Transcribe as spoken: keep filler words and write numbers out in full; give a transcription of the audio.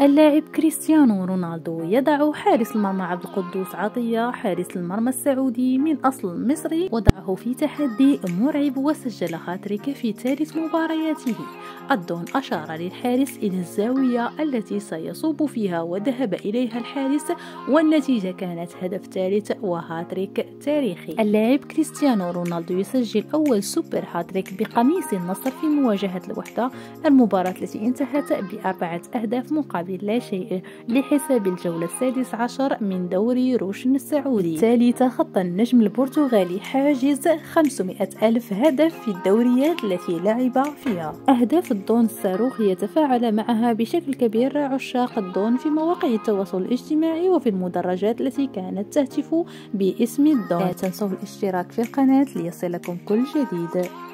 اللاعب كريستيانو رونالدو يضع حارس المرمى عبد القدوس عطية حارس المرمى السعودي من أصل مصري وضعه في تحدي مرعب وسجل هاتريك في ثالث مبارياته. الدون أشار للحارس إلى الزاوية التي سيصوب فيها وذهب إليها الحارس، والنتيجة كانت هدف ثالث وهاتريك تاريخي. اللاعب كريستيانو رونالدو يسجل أول سوبر هاتريك بقميص النصر في مواجهة الوحدة، المباراة التي انتهت بأربعة أهداف مقابل لا شيء لحساب الجولة السادس عشر من دوري روشن السعودي. بالتالي تخطى النجم البرتغالي حاجز خمسمائة ألف هدف في الدوريات التي لعب فيها. أهداف الدون الصاروخية تفاعل معها بشكل كبير عشاق الدون في مواقع التواصل الاجتماعي وفي المدرجات التي كانت تهتف باسم الدون. لا تنسوا الاشتراك في القناة ليصلكم كل جديد.